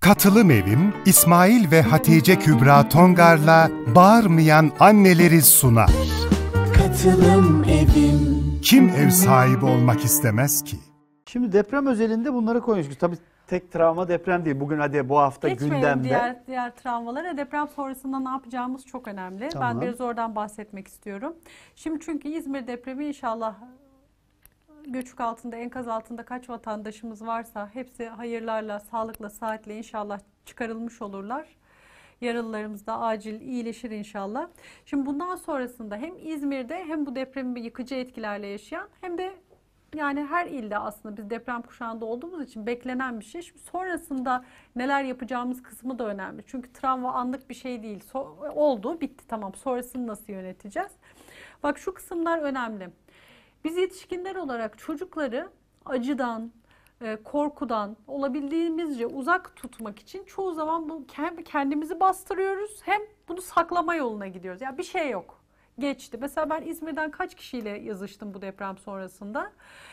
Katılım Evim, İsmail ve Hatice Kübra Tongar'la Bağırmayan Anneleri sunar. Katılım Evim. Kim ev sahibi olmak istemez ki? Şimdi deprem özelinde bunları konuşuyoruz. Tabii tek travma deprem değil. Bugün hadi bu hafta gündemde. Diğer travmalara. Deprem sonrasında ne yapacağımız çok önemli. Tamam. Ben biraz oradan bahsetmek istiyorum. Şimdi çünkü İzmir depremi inşallah göçük altında, enkaz altında kaç vatandaşımız varsa hepsi hayırlarla, sağlıkla, saatle inşallah çıkarılmış olurlar. Yaralılarımız da acil iyileşir inşallah. Şimdi bundan sonrasında hem İzmir'de hem bu depremin yıkıcı etkilerle yaşayan hem de yani her ilde aslında biz deprem kuşağında olduğumuz için beklenen bir şey. Şimdi sonrasında neler yapacağımız kısmı da önemli. Çünkü travma anlık bir şey değil. Oldu, bitti, tamam. Sonrasını nasıl yöneteceğiz? Bak şu kısımlar önemli. Biz yetişkinler olarak çocukları acıdan, korkudan olabildiğimizce uzak tutmak için çoğu zaman bu hem kendimizi bastırıyoruz hem bunu saklama yoluna gidiyoruz. Ya bir şey yok. Geçti. Mesela ben İzmir'den kaç kişiyle yazıştım bu deprem sonrasında.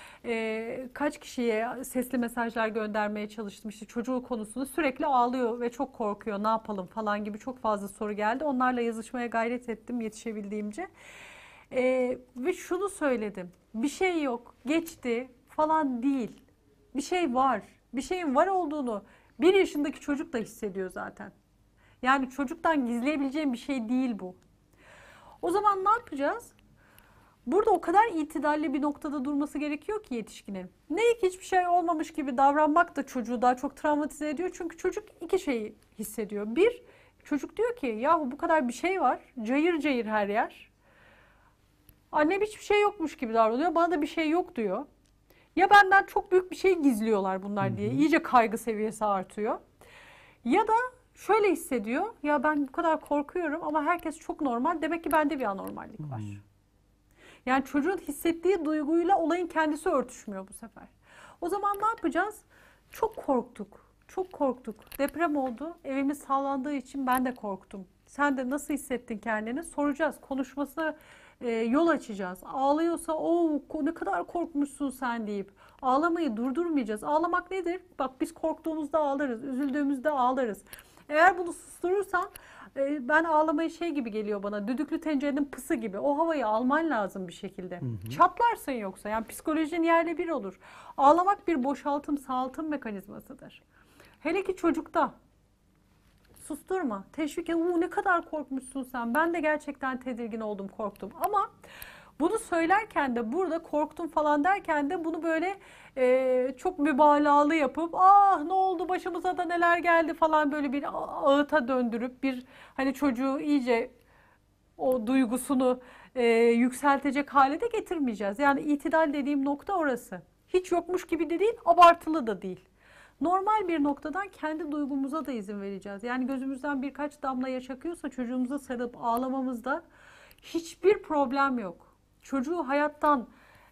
Kaç kişiye sesli mesajlar göndermeye çalıştım. İşte çocuğu konusunda sürekli ağlıyor ve çok korkuyor. Ne yapalım falan gibi çok fazla soru geldi. Onlarla yazışmaya gayret ettim yetişebildiğimce. Ve şunu söyledim. Bir şey yok. Geçti falan değil. Bir şey var. Bir şeyin var olduğunu 1 yaşındaki çocuk da hissediyor zaten. Yani çocuktan gizleyebileceğim bir şey değil bu. O zaman ne yapacağız? Burada o kadar itidalli bir noktada durması gerekiyor ki yetişkinin. Ne hiçbir şey olmamış gibi davranmak da çocuğu daha çok travmatize ediyor. Çünkü çocuk iki şeyi hissediyor. Bir, çocuk diyor ki yahu bu kadar bir şey var. Cayır cayır her yer. Annem hiçbir şey yokmuş gibi davranıyor. Bana da bir şey yok diyor. Ya benden çok büyük bir şey gizliyorlar bunlar diye. İyice kaygı seviyesi artıyor. Ya da şöyle hissediyor. Ya ben bu kadar korkuyorum ama herkes çok normal. Demek ki bende bir anormallik var. Yani çocuğun hissettiği duyguyla olayın kendisi örtüşmüyor bu sefer. O zaman ne yapacağız? Çok korktuk. Çok korktuk. Deprem oldu. Evimiz sallandığı için ben de korktum. Sen de nasıl hissettin kendini? Soracağız. Konuşması yol açacağız. Ağlıyorsa o ne kadar korkmuşsun sen deyip ağlamayı durdurmayacağız. Ağlamak nedir? Bak biz korktuğumuzda ağlarız. Üzüldüğümüzde ağlarız. Eğer bunu susturursan ben ağlamayı şey gibi geliyor bana. Düdüklü tencerenin pısı gibi. O havayı alman lazım bir şekilde. Çatlarsın yoksa. Yani psikolojin yerle bir olur. Ağlamak bir boşaltım, sağaltım mekanizmasıdır. Hele ki çocukta. Susturma. Teşvik et. Ne kadar korkmuşsun sen. Ben de gerçekten tedirgin oldum, korktum. Ama bunu söylerken de burada korktum falan derken de bunu böyle çok mübalağalı yapıp ah ne oldu başımıza da neler geldi falan böyle bir ağıta döndürüp bir hani çocuğu iyice o duygusunu yükseltecek hale de getirmeyeceğiz. Yani itidal dediğim nokta orası. Hiç yokmuş gibi de değil, abartılı da değil. Normal bir noktadan kendi duygumuza da izin vereceğiz. Yani gözümüzden birkaç damla yaş akıyorsa çocuğumuza sarılıp ağlamamızda hiçbir problem yok. Çocuğu hayattan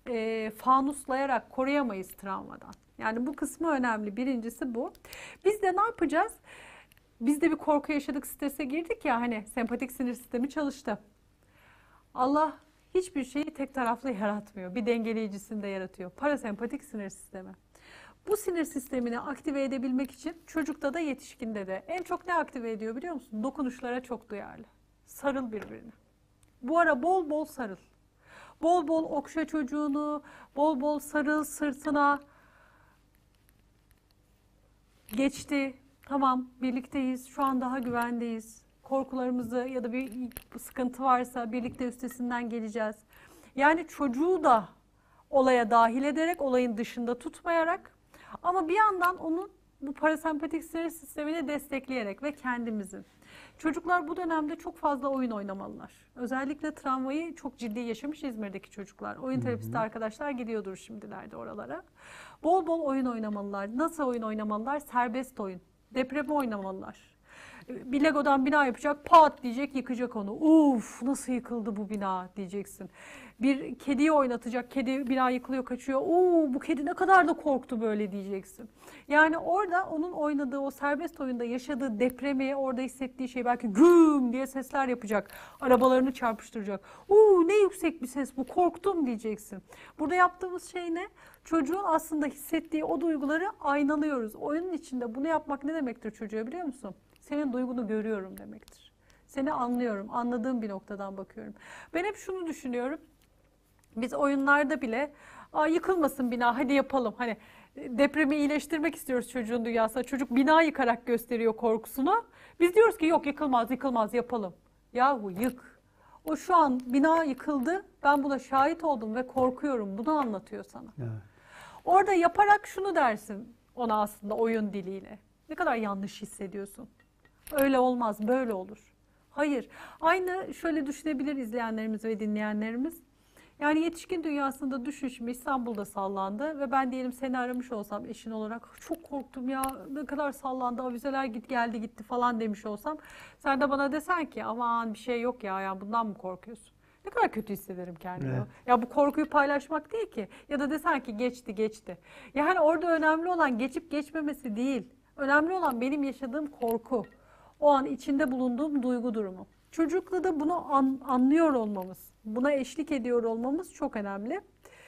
fanuslayarak koruyamayız travmadan. Yani bu kısmı önemli. Birincisi bu. Biz de ne yapacağız? Biz de bir korku yaşadık, strese girdik ya hani sempatik sinir sistemi çalıştı. Allah hiçbir şeyi tek taraflı yaratmıyor. Bir dengeleyicisini de yaratıyor. Parasempatik sinir sistemi. Bu sinir sistemini aktive edebilmek için çocukta da yetişkinde de en çok ne aktive ediyor biliyor musun? Dokunuşlara çok duyarlı. Sarıl birbirine. Bu ara bol bol sarıl. Bol bol okşa çocuğunu, bol bol sarıl sırtına. Geçti, tamam birlikteyiz, şu an daha güvendeyiz. Korkularımızı ya da bir sıkıntı varsa birlikte üstesinden geleceğiz. Yani çocuğu da olaya dahil ederek, olayın dışında tutmayarak ama bir yandan onun bu parasempatik sinir sistemini destekleyerek ve kendimizin. Çocuklar bu dönemde çok fazla oyun oynamalılar. Özellikle travmayı çok ciddi yaşamış İzmir'deki çocuklar. Oyun terapisti arkadaşlar gidiyordur şimdilerde oralara. Bol bol oyun oynamalılar. Nasıl oyun oynamalılar? Serbest oyun. Depremi oynamalılar. Bir Lego'dan bina yapacak, pat diyecek, yıkacak onu. Uf, nasıl yıkıldı bu bina diyeceksin. Bir kediyi oynatacak, kedi bina yıkılıyor, kaçıyor. Oo, bu kedi ne kadar da korktu böyle diyeceksin. Yani orada onun oynadığı, o serbest oyunda yaşadığı depremi, orada hissettiği şey belki güm diye sesler yapacak. Arabalarını çarpıştıracak. Oo, ne yüksek bir ses bu, korktum diyeceksin. Burada yaptığımız şey ne? Çocuğun aslında hissettiği o duyguları aynalıyoruz. Oyunun içinde bunu yapmak ne demektir çocuğa biliyor musun? Senin duygunu görüyorum demektir. Seni anlıyorum, anladığım bir noktadan bakıyorum. Ben hep şunu düşünüyorum. Biz oyunlarda bile yıkılmasın bina, hadi yapalım. Hani depremi iyileştirmek istiyoruz çocuğun dünyasında. Çocuk bina yıkarak gösteriyor korkusunu. Biz diyoruz ki yok, yıkılmaz, yıkılmaz, yapalım. Yahu yık. O şu an bina yıkıldı, ben buna şahit oldum ve korkuyorum. Bunu anlatıyor sana. Evet. Orada yaparak şunu dersin ona aslında oyun diliyle. Ne kadar yanlış hissediyorsun. Öyle olmaz, böyle olur. Hayır. Aynı şöyle düşünebilir izleyenlerimiz ve dinleyenlerimiz. Yani yetişkin dünyasında düşün, şimdi İstanbul'da sallandı ve ben diyelim seni aramış olsam eşin olarak çok korktum ya, ne kadar sallandı, avizeler geldi gitti falan demiş olsam, sen de bana desen ki aman bir şey yok ya bundan mı korkuyorsun? Ne kadar kötü hissederim kendimi. Evet. Ya bu korkuyu paylaşmak değil ki. Ya da desen ki geçti. Yani orada önemli olan geçip geçmemesi değil. Önemli olan benim yaşadığım korku. O an içinde bulunduğum duygu durumu. Çocukla da bunu anlıyor olmamız, buna eşlik ediyor olmamız çok önemli.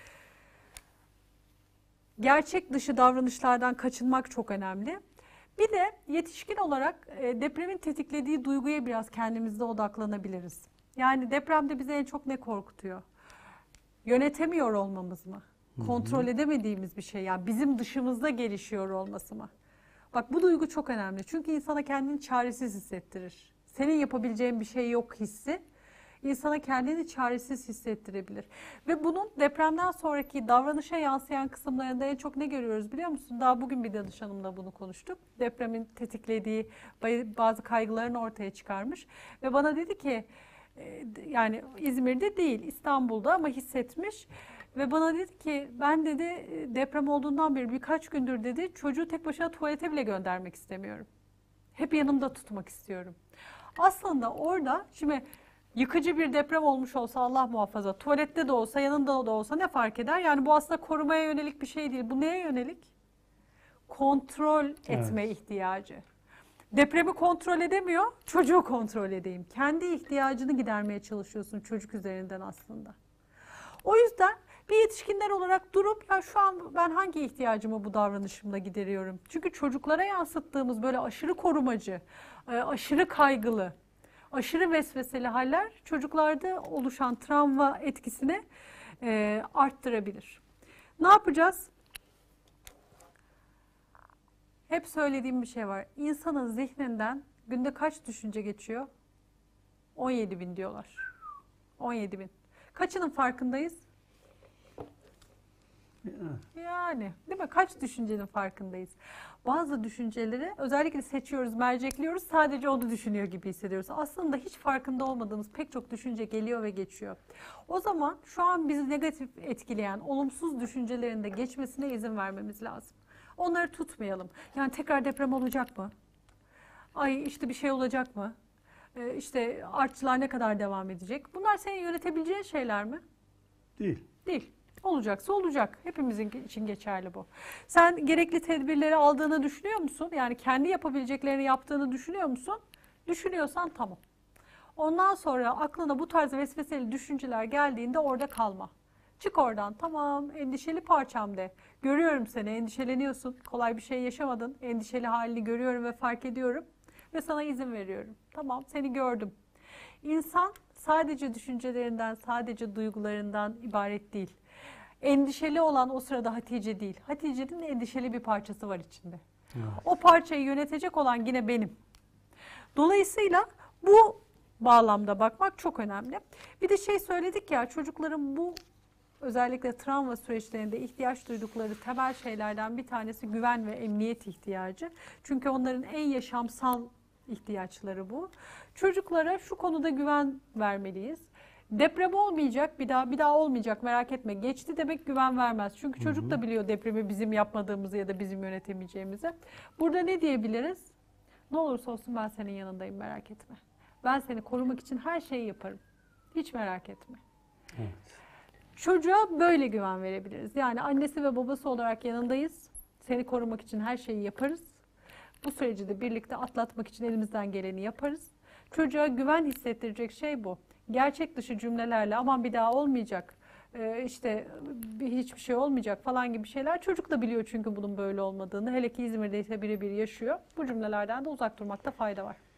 Gerçek dışı davranışlardan kaçınmak çok önemli. Bir de yetişkin olarak depremin tetiklediği duyguya biraz kendimizde odaklanabiliriz. Yani depremde bizi en çok ne korkutuyor? Yönetemiyor olmamız mı? Kontrol edemediğimiz bir şey, yani bizim dışımızda gelişiyor olması mı? Bak, bu duygu çok önemli. Çünkü insana kendini çaresiz hissettirir. Senin yapabileceğin bir şey yok hissi insana kendini çaresiz hissettirebilir. Ve bunun depremden sonraki davranışa yansıyan kısımlarında en çok ne görüyoruz biliyor musun? Daha bugün bir danışanımla bunu konuştuk. Depremin tetiklediği bazı kaygılarını ortaya çıkarmış. Ve bana dedi ki, yani İzmir'de değil İstanbul'da ama hissetmiş. Ve bana dedi ki ben dedi deprem olduğundan beri birkaç gündür dedi çocuğu tek başına tuvalete bile göndermek istemiyorum. Hep yanımda tutmak istiyorum. Aslında orada şimdi yıkıcı bir deprem olmuş olsa Allah muhafaza, tuvalette de olsa yanında da olsa ne fark eder? Yani bu aslında korumaya yönelik bir şey değil. Bu neye yönelik? Kontrol etme ihtiyacı. Depremi kontrol edemiyor, çocuğu kontrol edeyim. Kendi ihtiyacını gidermeye çalışıyorsun çocuk üzerinden aslında. O yüzden bir yetişkinler olarak durup ya şu an ben hangi ihtiyacımı bu davranışımla gideriyorum? Çünkü çocuklara yansıttığımız böyle aşırı korumacı, aşırı kaygılı, aşırı vesveseli haller çocuklarda oluşan travma etkisini arttırabilir. Ne yapacağız? Hep söylediğim bir şey var. İnsanın zihninden günde kaç düşünce geçiyor? 17.000 diyorlar. 17.000. Kaçının farkındayız? Yani değil mi? Kaç düşüncenin farkındayız? Bazı düşünceleri özellikle seçiyoruz, mercekliyoruz. Sadece onu düşünüyor gibi hissediyoruz. Aslında hiç farkında olmadığımız pek çok düşünce geliyor ve geçiyor. O zaman şu an bizi negatif etkileyen olumsuz düşüncelerin de geçmesine izin vermemiz lazım. Onları tutmayalım. Yani tekrar deprem olacak mı? Ay işte bir şey olacak mı? İşte artçılar ne kadar devam edecek? Bunlar senin yönetebileceğin şeyler mi? Değil. Değil. Olacaksa olacak. Hepimizin için geçerli bu. Sen gerekli tedbirleri aldığını düşünüyor musun? Yani kendi yapabileceklerini yaptığını düşünüyor musun? Düşünüyorsan tamam. Ondan sonra aklına bu tarz vesveseli düşünceler geldiğinde orada kalma. Çık oradan. Tamam, endişeli parçam de. Görüyorum seni, endişeleniyorsun. Kolay bir şey yaşamadın. Endişeli halini görüyorum ve fark ediyorum. Ve sana izin veriyorum. Tamam, seni gördüm. İnsan sadece düşüncelerinden, sadece duygularından ibaret değil. Endişeli olan o sırada Hatice değil. Hatice'nin endişeli bir parçası var içinde. Evet. O parçayı yönetecek olan yine benim. Dolayısıyla bu bağlamda bakmak çok önemli. Bir de şey söyledik ya, çocukların bu özellikle travma süreçlerinde ihtiyaç duydukları temel şeylerden bir tanesi güven ve emniyet ihtiyacı. Çünkü onların en yaşamsal ihtiyaçları bu. Çocuklara şu konuda güven vermeliyiz. Deprem olmayacak, bir daha olmayacak, merak etme. Geçti demek güven vermez. Çünkü çocuk da biliyor depremi bizim yapmadığımızı ya da bizim yönetemeyeceğimizi. Burada ne diyebiliriz? Ne olursa olsun ben senin yanındayım, merak etme. Ben seni korumak için her şeyi yaparım. Hiç merak etme. Evet. Çocuğa böyle güven verebiliriz. Yani annesi ve babası olarak yanındayız. Seni korumak için her şeyi yaparız. Bu süreci de birlikte atlatmak için elimizden geleni yaparız. Çocuğa güven hissettirecek şey bu. Gerçek dışı cümlelerle aman bir daha olmayacak, işte hiçbir şey olmayacak falan gibi şeyler. Çocuk da biliyor çünkü bunun böyle olmadığını. Hele ki İzmir'de ise birebir yaşıyor. Bu cümlelerden de uzak durmakta fayda var.